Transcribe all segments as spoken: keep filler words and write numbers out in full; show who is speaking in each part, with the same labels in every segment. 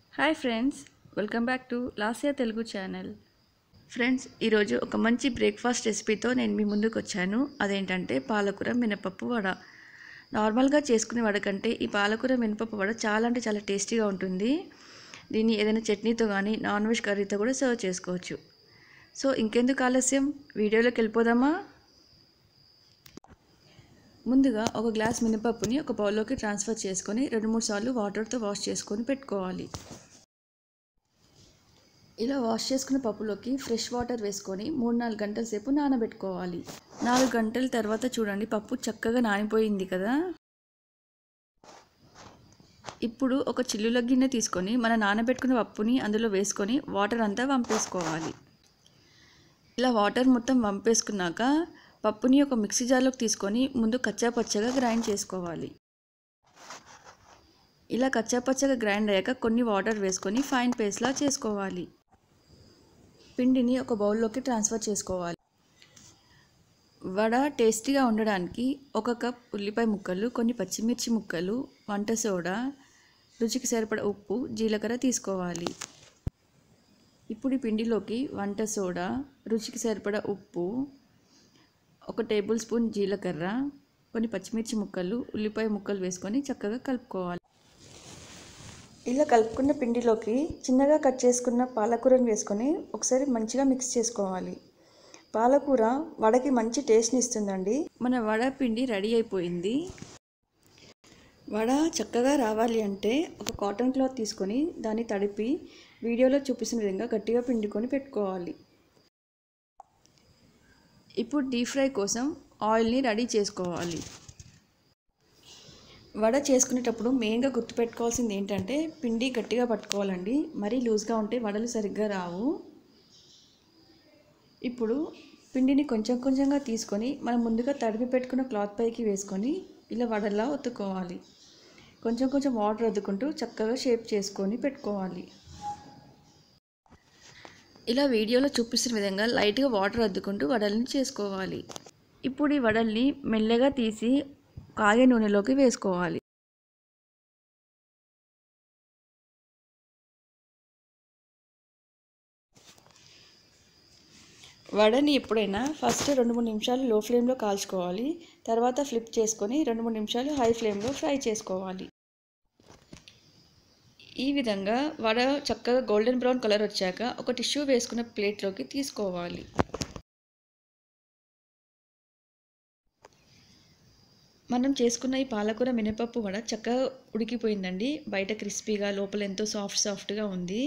Speaker 1: Hi friends, welcome back to Lasya Telugu channel. Friends, ఈరోజు ఒక మంచి బ్రేక్ఫాస్ట్ రెసిపీతో నేను మీ ముందుకు వచ్చాను. అదేంటంటే పాలకూర మినపప్పు వడ. నార్మల్గా చేసుకునే వడ కంటే ఈ పాలకూర మినపప్పు వడ చాలా అంటే చాలా టేస్టీగా ఉంటుంది. దీన్ని ఏదైనా చట్నీతో కానీ నాన్ వెజ్ కర్రీతో కూడా సర్వ్ చేసుకోవచ్చు. సో ఇంకెందుకు ఆలస్యం, వీడియోలోకి వెళ్ళిపోదామా? ముందుగా ఒక గ్లాస్ మినపప్పుని ఒక బౌల్లోకి ట్రాన్స్ఫర్ చేసుకొని రెండు మూడు సార్లు వాటర్తో వాష్ చేసుకొని పెట్టుకోవాలి. ఇలా వాష్ చేసుకున్న పప్పులోకి ఫ్రెష్ వాటర్ వేసుకొని మూడు నాలుగు గంటల సేపు నానబెట్టుకోవాలి. నాలుగు గంటల తర్వాత చూడండి, పప్పు చక్కగా నానిపోయింది కదా. ఇప్పుడు ఒక చిల్లుల గిన్నె తీసుకొని మన నానబెట్టుకున్న పప్పుని అందులో వేసుకొని వాటర్ అంతా వంపేసుకోవాలి. ఇలా వాటర్ మొత్తం వంపేసుకున్నాక పప్పుని ఒక మిక్సీ జార్లోకి తీసుకొని ముందు కచ్చాపచ్చగా గ్రైండ్ చేసుకోవాలి. ఇలా కచ్చాపచ్చగా గ్రైండ్ అయ్యాక కొన్ని వాటర్ వేసుకొని ఫైన్ పేస్ట్లా చేసుకోవాలి. పిండిని ఒక బౌల్లోకి ట్రాన్స్ఫర్ చేసుకోవాలి. వడ టేస్టీగా ఉండడానికి ఒక కప్ ఉల్లిపాయ ముక్కలు, కొన్ని పచ్చిమిర్చి ముక్కలు, వంట సోడా, రుచికి సరిపడ ఉప్పు, జీలకర్ర తీసుకోవాలి. ఇప్పుడు ఈ పిండిలోకి వంట సోడా, రుచికి సరిపడ ఉప్పు, ఒక టేబుల్ స్పూన్ జీలకర్ర, కొన్ని పచ్చిమిర్చి ముక్కలు, ఉల్లిపాయ ముక్కలు వేసుకొని చక్కగా కలుపుకోవాలి. ఇలా కలుపుకున్న పిండిలోకి చిన్నగా కట్ చేసుకున్న పాలకూరను వేసుకొని ఒకసారి మంచిగా మిక్స్ చేసుకోవాలి. పాలకూర వడకి మంచి టేస్ట్ని ఇస్తుందండి. మన వడ పిండి రెడీ అయిపోయింది. వడ చక్కగా రావాలి అంటే ఒక కాటన్ క్లాత్ తీసుకొని దాన్ని తడిపి వీడియోలో చూపిస్తున్న విధంగా గట్టిగా పిండుకొని పెట్టుకోవాలి. ఇప్పుడు డీప్ ఫ్రై కోసం ఆయిల్ని రెడీ చేసుకోవాలి. వడ చేసుకునేటప్పుడు మెయిన్గా గుర్తుపెట్టుకోవాల్సింది ఏంటంటే పిండి గట్టిగా పట్టుకోవాలండి. మరీ లూజ్గా ఉంటే వడలు సరిగ్గా రావు. ఇప్పుడు పిండిని కొంచెం కొంచెంగా తీసుకొని మనం ముందుగా తడిపి పెట్టుకున్న క్లాత్ పైకి వేసుకొని ఇలా వడలా ఒత్తుకోవాలి. కొంచెం కొంచెం వాటర్ అద్దుకుంటూ చక్కగా షేప్ చేసుకొని పెట్టుకోవాలి. ఇలా వీడియోలో చూపిస్తున్న విధంగా లైట్గా వాటర్ అద్దుకుంటూ వడల్ని చేసుకోవాలి. ఇప్పుడు ఈ వడల్ని మెల్లగా తీసి కాగే నూనెలోకి వేసుకోవాలి. వడని ఎప్పుడైనా ఫస్ట్ రెండు మూడు నిమిషాలు లో ఫ్లేమ్లో కాల్చుకోవాలి. తర్వాత ఫ్లిప్ చేసుకొని రెండు మూడు నిమిషాలు హై ఫ్లేమ్లో ఫ్రై చేసుకోవాలి. ఈ విధంగా వడ చక్కగా గోల్డెన్ బ్రౌన్ కలర్ వచ్చాక ఒక టిష్యూ వేసుకున్న ప్లేట్లోకి తీసుకోవాలి. మనం చేసుకున్న ఈ పాలకూర మినపప్పు వడ చక్కగా ఉడికిపోయిందండి. బయట క్రిస్పీగా, లోపల ఎంతో సాఫ్ట్ సాఫ్ట్గా ఉంది.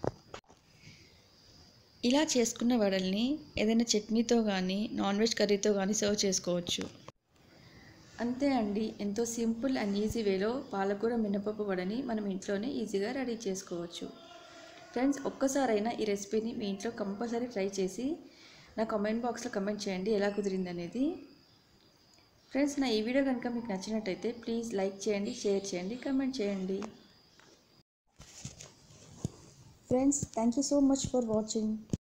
Speaker 1: ఇలా చేసుకున్న వడల్ని ఏదైనా చట్నీతో కానీ నాన్ వెజ్ కర్రీతో కానీ సర్వ్ చేసుకోవచ్చు. అంతే అండి, ఎంతో సింపుల్ అండ్ ఈజీ వేలో పాలకూర మినపప్పు వడని మనం ఇంట్లోనే ఈజీగా రెడీ చేసుకోవచ్చు. ఫ్రెండ్స్, ఒక్కసారైనా ఈ రెసిపీని మీ ఇంట్లో కంపల్సరీ ట్రై చేసి నా కామెంట్ బాక్స్లో కమెంట్ చేయండి ఎలా కుదిరింది అనేది. ఫ్రెండ్స్, నా ఈ వీడియో కనుక మీకు నచ్చినట్టయితే ప్లీజ్ లైక్ చేయండి, షేర్ చేయండి, కమెంట్ చేయండి. Friends, thank you so much for watching.